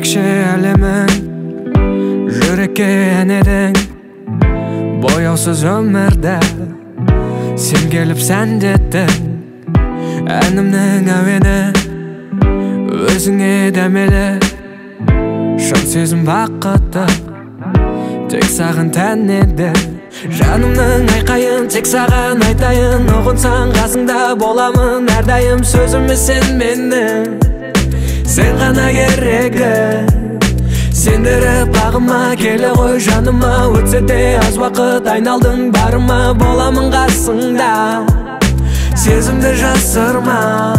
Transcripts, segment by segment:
Tekşe elemen Yürekке eneden Boyausuz ömürde Sen gelip sen dedin Enimnin evine Özüne demeli Şan sezim vakıtta Tek sağın tennedi Жанымның айқайын тек саған айтайын Оғынсаң қасыңда боламын әрдайым Сөзімі сен менің Сен ғана керегі Сендіріп бағыма келе ғой жаныма Өтсе де аз уақыт айналдың барыма Боламын қасыңда Сезімді жасырма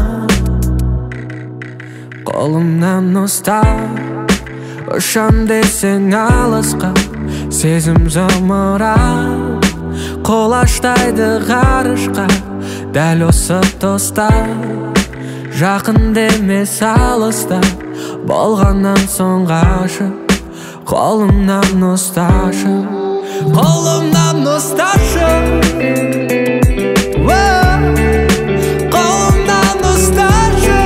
Қолымнан ұстап Ұшам десең алысқа Сезім зымырап Қолаштайды ғарышқа Дәл осы тоста Жақын демес алыста Болғаннан соң ғашық Қолымнан ұсташы Қолымнан ұсташы Қолымнан ұсташы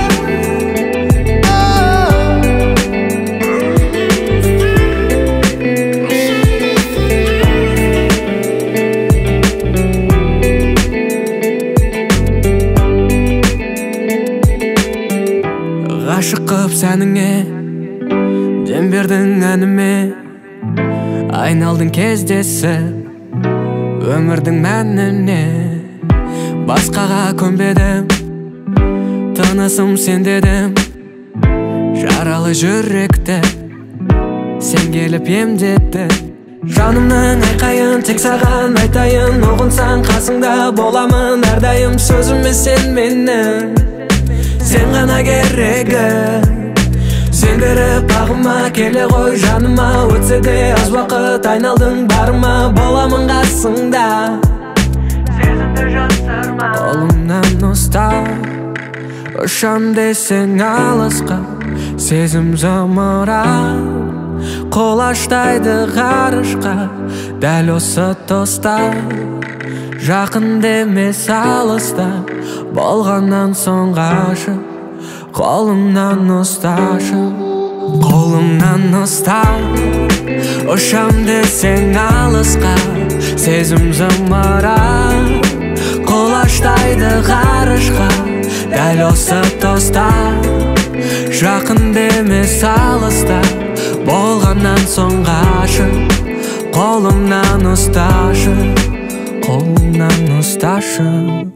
Ғашық қып сәніңе Дем бердің әніме Айналдың кездесіп Өмірдің мәніне Басқаға көнбедім Тынысым сен дедім Жаралы жүректі Сен келіп емдетті Жанымның айқайын тек саған айтайын Оғынсаң қасыңда боламын әрдайым Сөзіме сен менің Сен ғана керегі Сендіріп бағыма келе ғой жаныма Өтсе де аз уақыт айналдың барыма Боламын қасыңда Сезімді жасырма Қолымнан ұстап Ұшам десең алысқа Сезім зымырап Қолаштайды ғарышқа Дәл осы тоста Жақын демес алыста Болғаннан соң ғашық Қолымнан ұсташы Қолымнан ұстап Ұшам десең алысқа Сезім зымырап Қолаштайды ғарышқа Дәл осы тоста Жақын демес алыста Болғаннан соң ғашық Қолымнан ұсташы Қолымнан ұсташы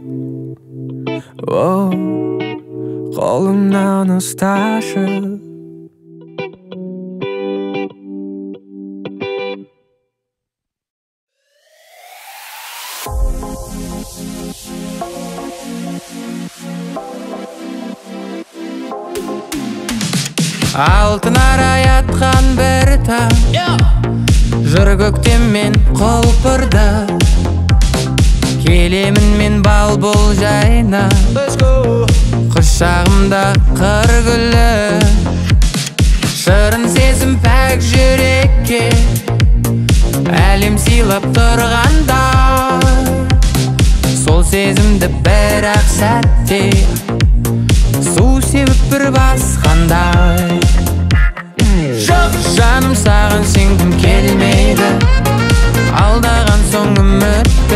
Қолымнан ұсташы Алтын арай атқан бір таң Жыр көктем мен құлпырды Келемін мен бал бұл жайна Құшағымда қыр гүлі Шырын сезім пәк жүрекке Әлем сыйлап тұрғанда Сол сезімді бір-ақ сәтте Су себіп бір басқандай Жоқ жаным саған сенгім келмейді Алдаған соң үмітті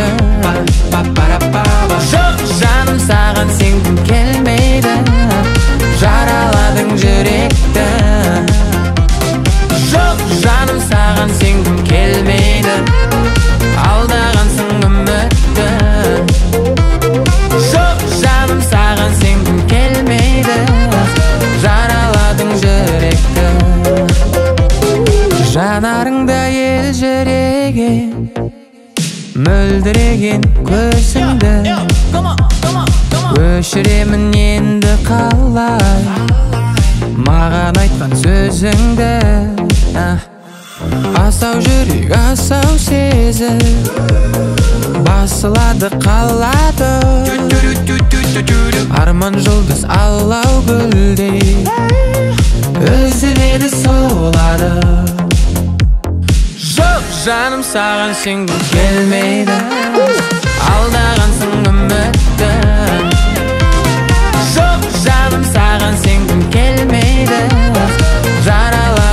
Жоқ жаным саған сенгім келмейді Жараладың жүректі Жоқ жаным саған сенгім келмейді Алдаған соң үмітті Жоқ жаным саған сенгім келмейді Жараладың жүректі Жанарыңда ел жүреген Мөлдіреген көзіңді Өшіремін енді қалай Маған айтқан сөзіңді Асау жүрек, асау сезім Басылады қалады Арман жұлдыз алау гүлдей Үзіледі солады Жоқ жаным саған сенгім келмейді Алдағансың үмітті Жоқ жаным саған сенгім келмейді Жарала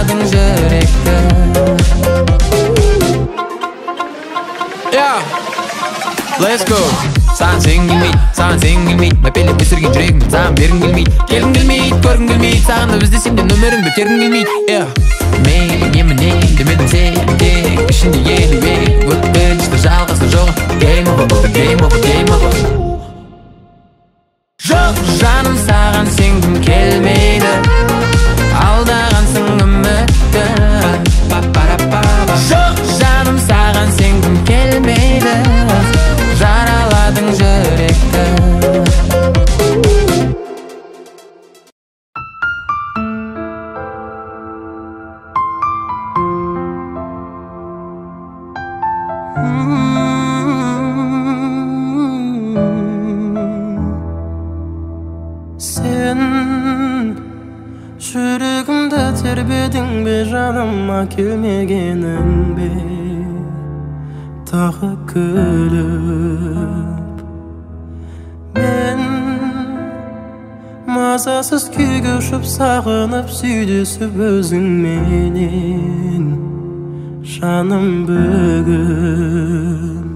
Yeah, let's go. Sağın sen gelmeyt, sağın sen gelmeyt. Mepelep püsürgen жүрегім, саған бергім келмейт. Келгім келмейт, көргім келмейт. Саған да іздесем де нөміріңді тергім келмейт. Yeah, мен демедің сен тек ішінде елебек. Өткінші жалғасы жоқ. Game over, game over, game over. Жоқ жаным саған сенгім келмейді. Алдағансың үмітті. Жоқ жаным саған сенгім келмейді. Жараладың жүректі. Sen жүрегімді тербедің бе, жаныма келмегенің бе, тағы күліп. Мен мазасыз күйге ұшып, сағынып сүйдесіп өзіңменен жаным бүгін.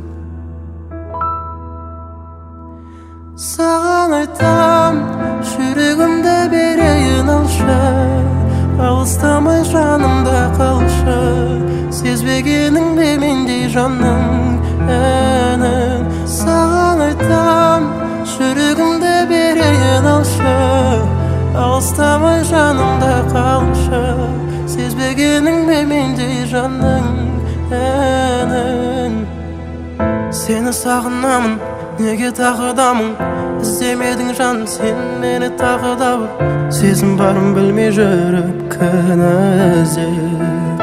Саған айтам, жүрегімді берейін алшы, алыстамай жанымда қалшы. Сезбегенің бе мендей жанның әнін. Саған айтам, жүрегімді берейін алшы, алыстамай жанымда қалшы. Сезбегенің бе мендей жанның әнін. Сені сағынамын, неге тағыдамын? Іздемедің жан, сен мені тағы да бір. Сезім барын білмей жүріп кінә іздеп.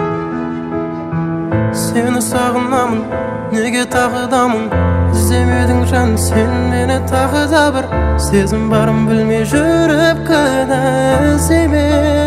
Сені сағынамын, неге тағыдамын? Іздемедің жан, сен мені тағы да бір. Сезім барын білмей жүріп кінә іздеме.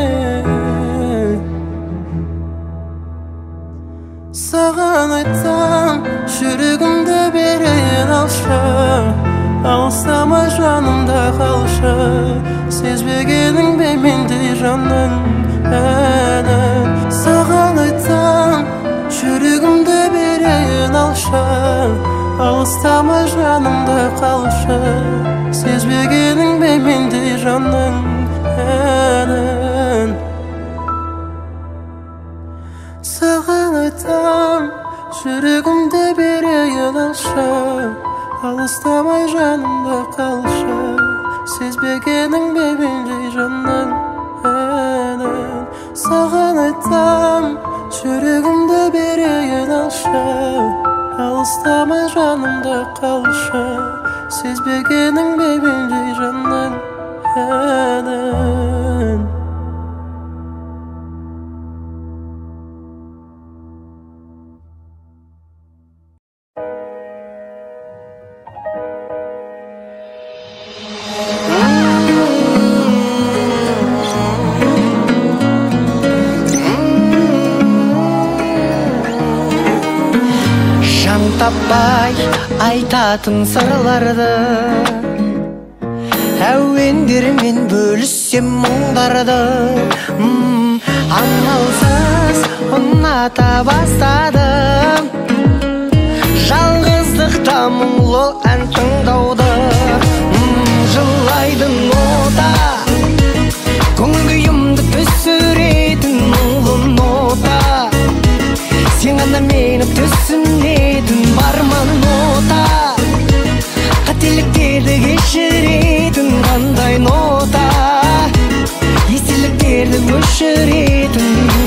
Саған айтам, жүрегімді берейін алшы, алыстамай жанымда қалшы. Сезбегенің бе мендей жанның әнін. Саған айтам, жүрегімді берейін алшы, алыстамай жанымда қалшы. Сезбегенің бе мендей жанның әнін. Саған айтам, жүрегімді берейін алшы, алыстамай жанымда қалшы. Сезбегенің бе мендей жанның әнін. Саған айтам, жүрегімді берейін алшы, алыстамай жанымда қалшы. Сезбегенің бе мендей жанның әнін. Таппай айтатын сырларды, әуендермен бөліссем мұңдарды. Амалсыз ұната бастадым, жалғыздықта мұңлы ән тыңдауды. Жылайдың ота, көңіл күйімді түсіретін мұңлы нота. Сен ғана мені түсінетін барман нота, қателіктерді кешіретін қандай нота, естеліктерді өшіретін.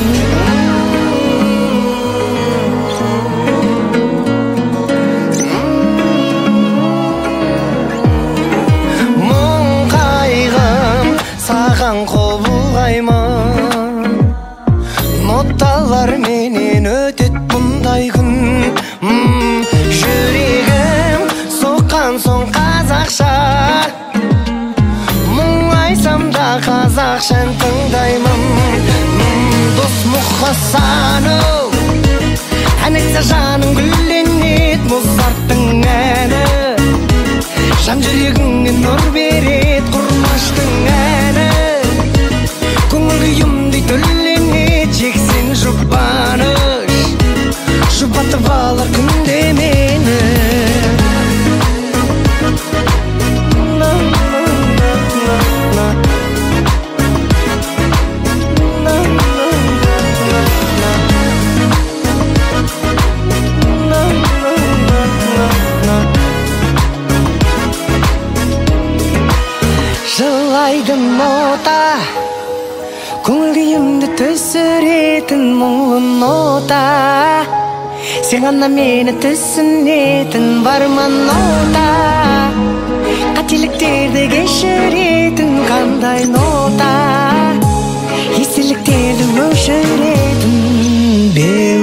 Мұң қайғым саған қол бұлғаймын, ноталар менен өтет бұндай күн. Жүрегім соққан соң қазақша, мұң айтсам да қазақша тыңдаймын. Дос мұқасаным, ән айтса жаның гүлленет, мұзарттың әні. Жан жүрегіңнен нұр берет, құрмаштың әні. Көңіл күйімдей түрленет, жексен жұбаныш, жұбатып алар күнде түсіретін мұңлы нота, сен ғана мені түсінетін барман нота, қателіктерді кешіретін қандай нота, естеліктерді өшіретін беу.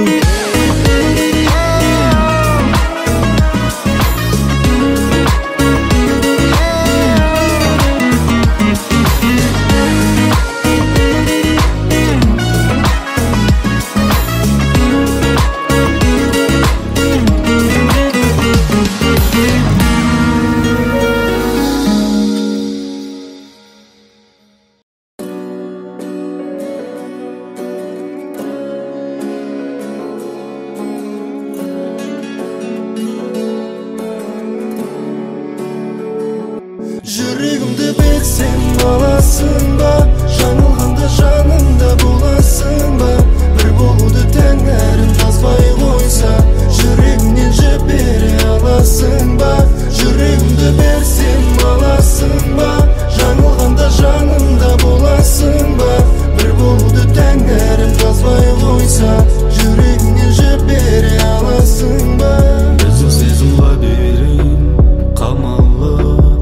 Жүрегімді берсем аласың ба, жаңылғанда жанымда боласың ба, бір болуды тәңірім жазбай қойса, жүрегімнен жібере аласың ба, жүрегімді берсем аласың ба, жаңылғанда жанымда боласың ба, бір болуды тәңірім жазбай қойса, жүрегімнен жібере аласың ба. Біздің сезім лабиринт қамалы,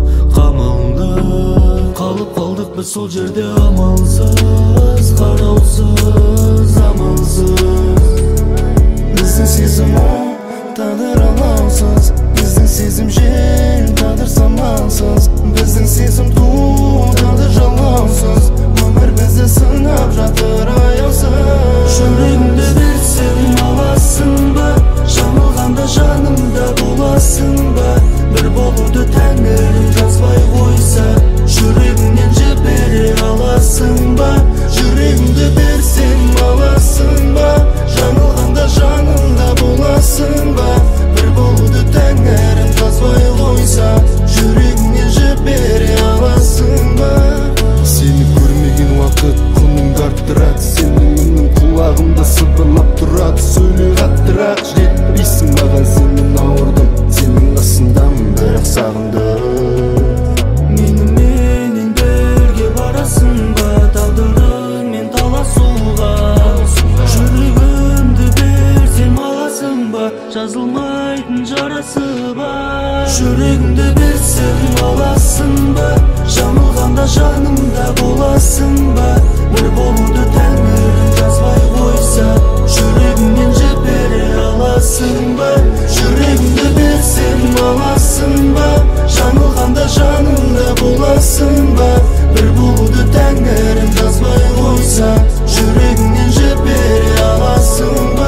қалып қалдық біз сол жерде амалсыз, қараусыз, амалсыз. Біздің сезім оң, тағдыр алаусыз, біздің сезім жел, тағдыр самалсыз, біздің сезім туң, тағдыр жалғаусыз, өмір бізді сынап жатыр аяусыз. Жүрегімді берсем аласың ба, жаңылғанда жанымда боласың ба, бір болуды тәңірім жазбай қойса, жүрегіңнен жібере аласың ба, жүрегімді берсем аласың ба, жаңылғанда жанымда боласың ба, бір болуды тәңірім жазбай қойса, жүрегіңнен жібере аласың ба. Сені көрмеген уақыт құныңды арттырады, сенің үнің құлағымда сыбырлап тұрады, сөйле қаттырақ жетпейсің маған, сенен ауырдым, сенің қасындамын, бірақ сағындым. Меніменен бірге барасың ба, тағдырыңмен таласуға, жүрегімді берсем аласың ба, жазылмайтын жарасы бар. Жүрегімді берсем аласың ба, жаңылғанда жанымда боласың ба, бір болуды тәңірім жазбай қойса, жүрегіңнен жібере аласың ба, жүрегімді берсем аласың ба, жаңылғанда жанымда боласың ба, бір болуды тәңірім жазбай қойса, жүрегіңнен жібере аласың ба.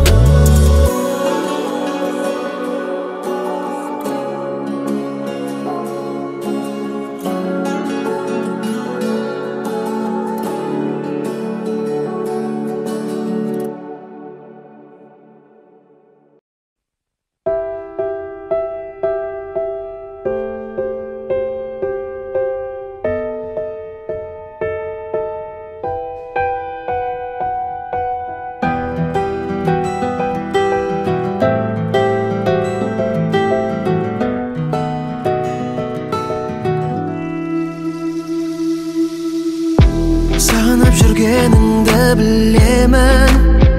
Сағынып жүргеніңді білемін,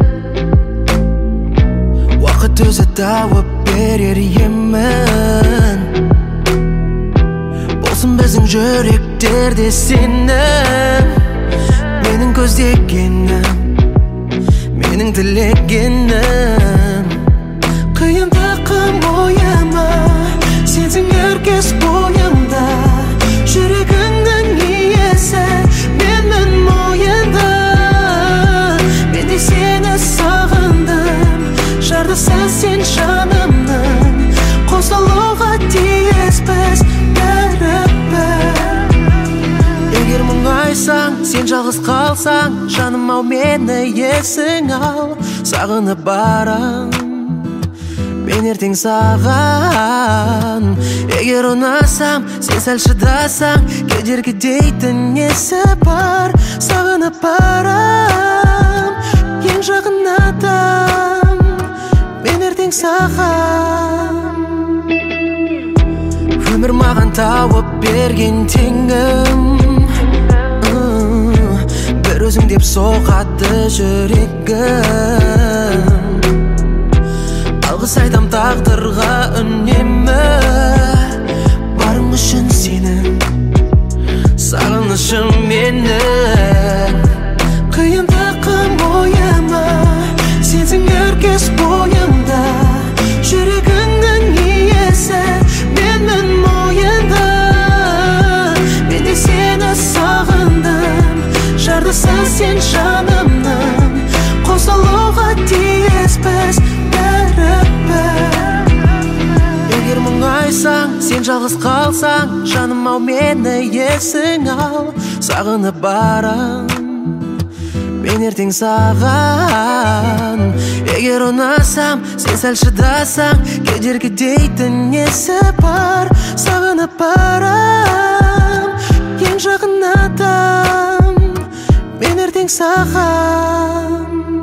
уақыт өзі тауып берер емін. Болсын біздің жүректерде сенің, менің көздегенім, менің тілегенім. Қиындықым ойыма, сенсің әркез бойымда, жүрегіңнің иесі менің мойында. Мен де сені сағындым, жардысың сен жанымның, қосылуға тиіспіз бәрібір. Егер мұңайсаң, сен жалғыз қалсаң, жаным ау мені есің ал. Сағынып барам мен ертең саған. Егер ұнасам, сен сәл шыдасаң, кедергі дейтін несі бар. Сағынып барам ең жақын адам, мен ертең саған. Өмір маған тауып берген теңім, өзің деп соғады жүрегім. Алғыс айтам тағдырға үнемі, барым үшін сенің, сағынышым менің. Қиындықым ойыма, сенсің өркеш бойымда, жүрегіңнің иесі менің мойында. Мен де сені сағындым, жардысың сен жанымның, қосылуға тиіспіз бәрібір. Егер мұңайсаң, сен жалғыз қалсаң, жаным ау мені есің ал. Сағынып барам мен ертең саған. Егер ұнасам, сен сәл шыдасаң, кедергі дейтін несі бар. Сағынып барам ең жақын адам, мен ертең саған.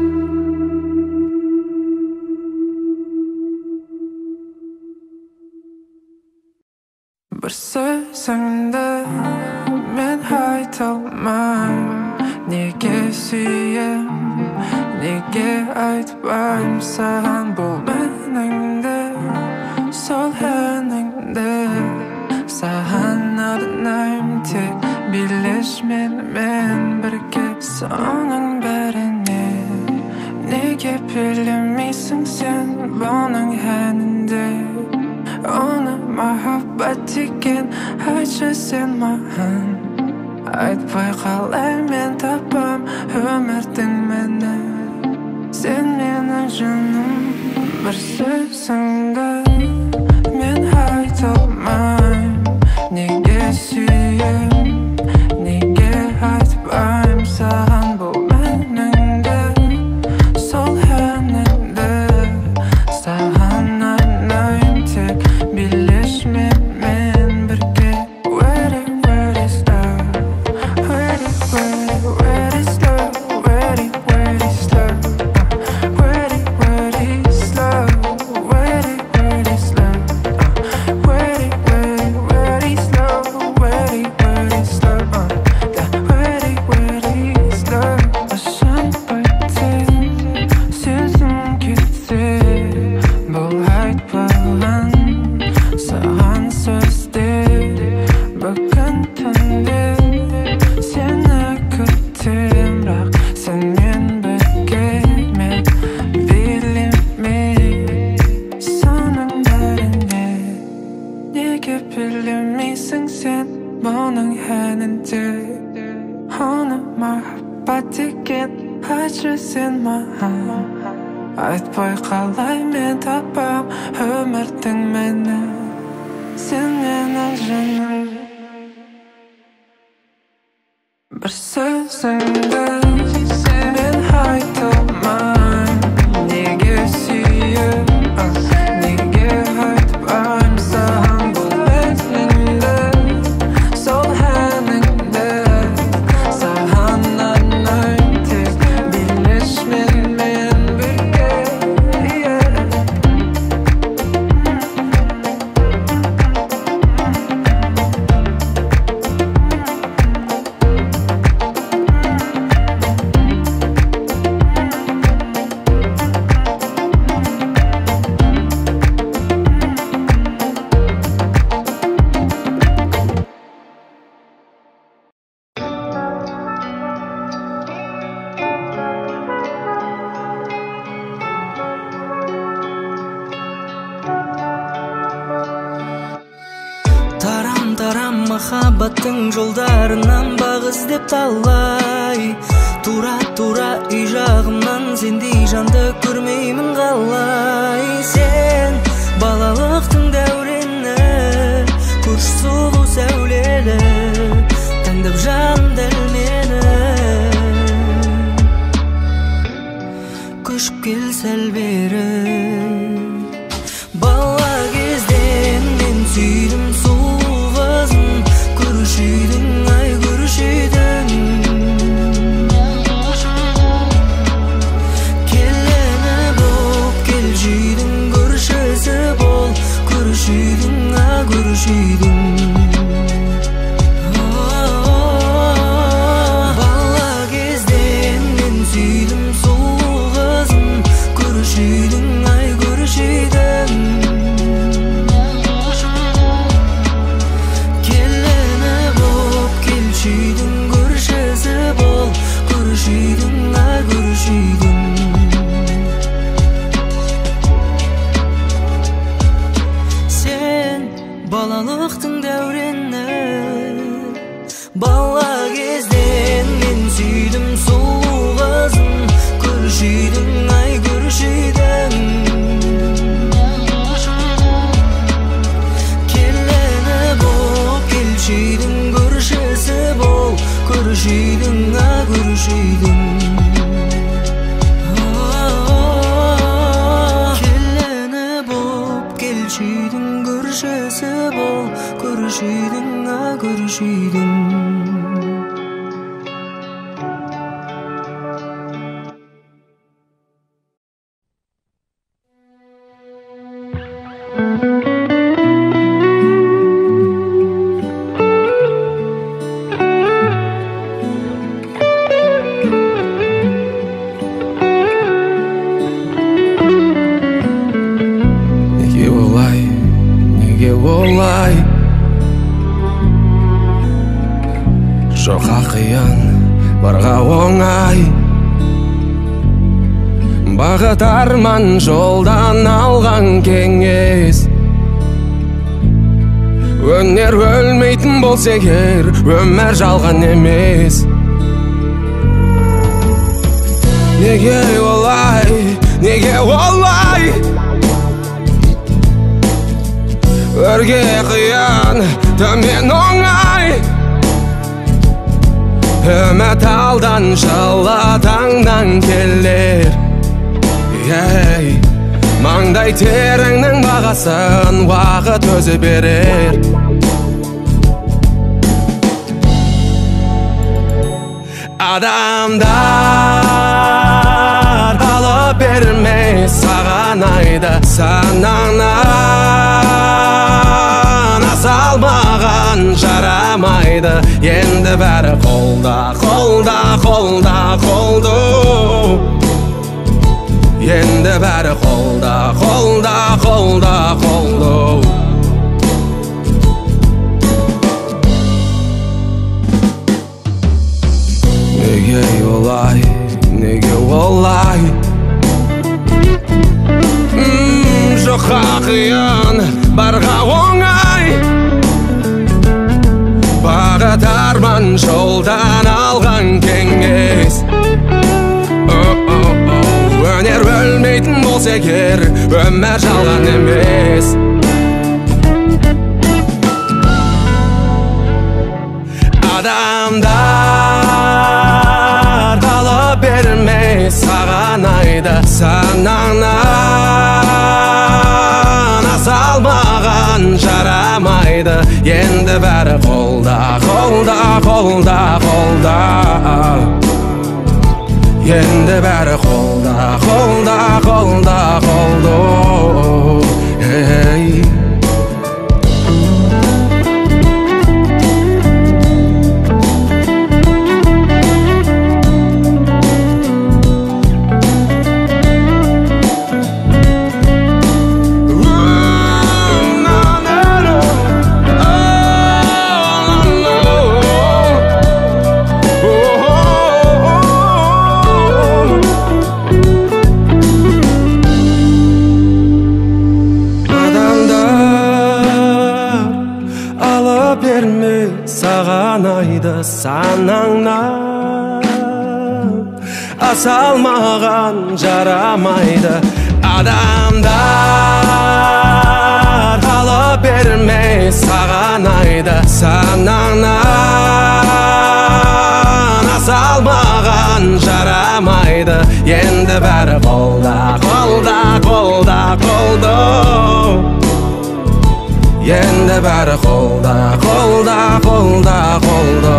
Бір сөзіңді мен айта алмайм, неге сүйем, неге айтпайм саған бұл меніңді, сол әніңді. Саған арнайым тек билеш менімен бірге. Соның бәріне неге билемейсің сен бұның әнінде? Оны махаббат деген айтшы сен маған. Айтпай қалай мен тапам өмірдің мәні. Сен менің жаным, бір сөзіңді мен айта алмайм, неге сүйем, неге айтпайм саған бұл меніңді, сол әніңді. Саған арнайым тек билеш менімен бірге. Where is love? Where is love? Where is love? Where is love? Where is love? Where is love? Where is love? Where is love? Ашан байтын сезім кетсе, бұл айтпаған саған сөздер. Бүгін түнде сені күтем, бірақ сенмен бірге мен билемей. Соның бәріне неге билемейсің сен бұның әнінде? Оны махаббат деген айтшы сен маған. Айтпай қалай мен тапам өмірдің мәні. Сен менің жаным, бір сөзіңді мен айта алмайм, неге сүйем, неге айтпайм саған бұл меніңді, сол әніңді. Саған арнайым тек билеш менімен бірге. Тарам-тарам махаббаттың жолдарынан баг іздеп талай. Тура-тура үй жағымнан сендей жанды көрмеймін қалай. Сен балалықтың дәурені, көрш сұлу сәулелі, таңдап жаным дәл мені. Көшіп кел сәл бері, бала кезден мен сүйдім сұлу қызын. Көруші едің, ай көруші едің, келіні боп келші едің, көрші Көрүшүйдүң көрүшөсү бол, көрүшүйдүң көрүшүйдүң. Жоқа қиян, барға оңай. Бағыт арман жолдан алған кеңес. Өнер өлмейтін болса егер, өмір жалған емес. Неге олай, неге олай? Өрге қиян, төмен оңай. Үміт алдан жалатаңнан келер. Маңдай теріңнің бағасын уақыт өзі берер. Адамдар алып бермей саған айды, санаңнан салмаған жарамайды. Енді бәрі қолда, қолда, қолда, қолды. Енді бәрі қолда, қолда, қолда, қолды. Неге олай, неге олай? Жоққа қиян, барға оңай. Бағыт арман жолдан алған кеңес. Өнер өлмейтін болса егер, өмір жалған емес. Адамдар алып бермей саған айды, санаңнан салмаған жарамайды. Енді бәрі қолда, қолда, қолда, қолда. Енді бәрі қолда, қолда, қолда, қолды. Санаңнан асалмаған жарамайды. Адамдар алып бермей саған айды, санаңнан асалмаған жарамайды. Енді бәрі қолда, қолда, қолда, қолды. Енді бәрі қолда, қолда, қолда, қолды.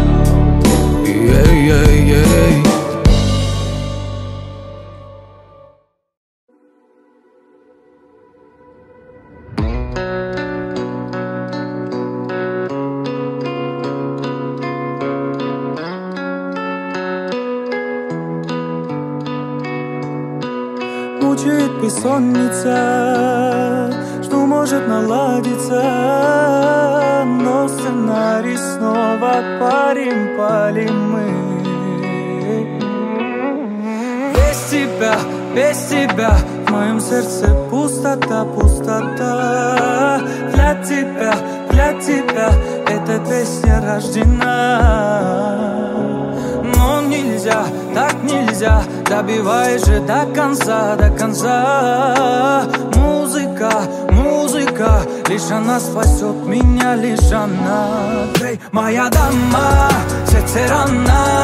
Мучает бессонница, что может наладиться, но сценарий снова палим мы. Без тебя в моем сердце пустота, пустота. Для тебя эта песня рождена. Но нельзя, так нельзя, добивай же до конца, до конца. Музыка, лишь она спасет меня, лишь она. Эй, моя дама, сердце рана,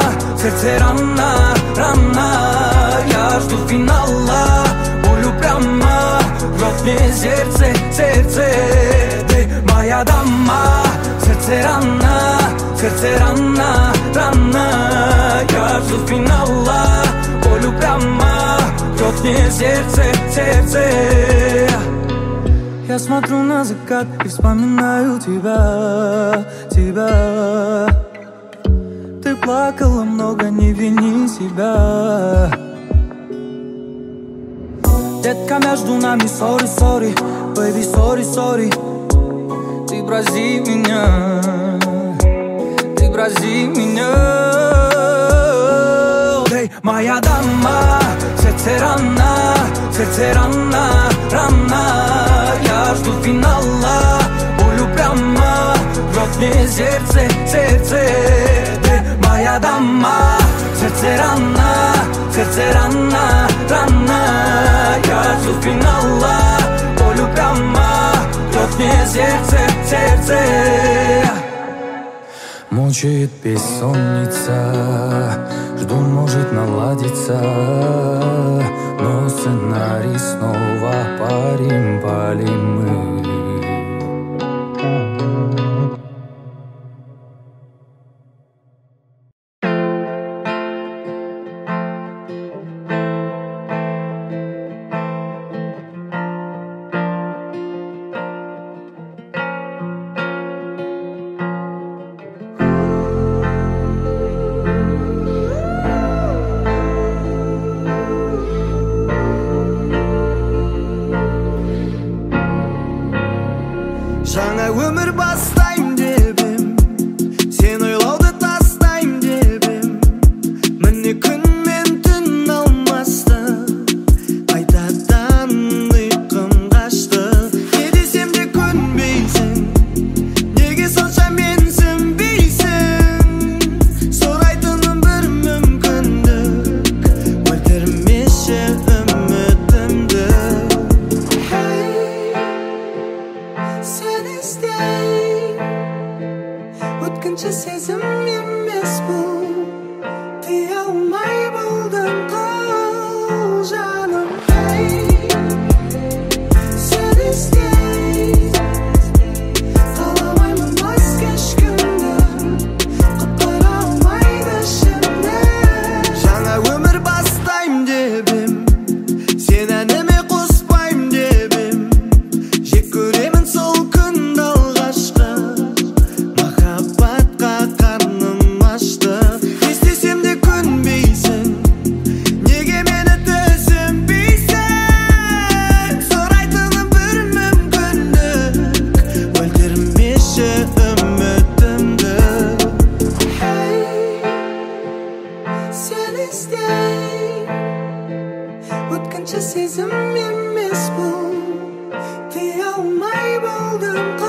рана. Я жду финала, болю прямо ротне сердце, дай моя дама. Сердце рано, я жду финала. Волю прямо, ротне сердце. Я смотрю на закат и вспоминаю тебя. Ты плакала много, не вини себя. Детка, между нами sorry, baby, sorry. Ты брази меня. Эй, моя дама, сердце рано, я жду финала. Волю прямо, ротне сердце. Эй, моя дама, сердце рано, я жду финала. Волю прямо, ротне сердце. Мучает бессонница, жду, может наладиться, но сценарий снова палим мы. Жаңа өмір бастайм деп ем, сен ойлауды тастайм деп ем. Міне күн мен түн алмасты, қайтадан ұйқым қашты. Не десем де көнбейсің, неге сонша менсінбейсің? Сұрайтыным бір мүмкіндік, өлтірмеші үмітімді. Өткінші сезім емес бұл, дей алмай болдым қал жаным. Сен іздей, қаламаймын басқа ешкімді, құтқара алмайды ішімді. Жаңа өмір бастайм деп ем, сен әніме қоспайм деп ем. Жек көремін сол күнді алғашқы, махаббатқа қарным ашты. Естесем де көнбейсің, неге мені түсінбейсің? Сұрайтыным бір мүмкіндік, өлтірмеші үмітімді. Сен іздей, өткінші сезім емес бұл, дей алмай болдым.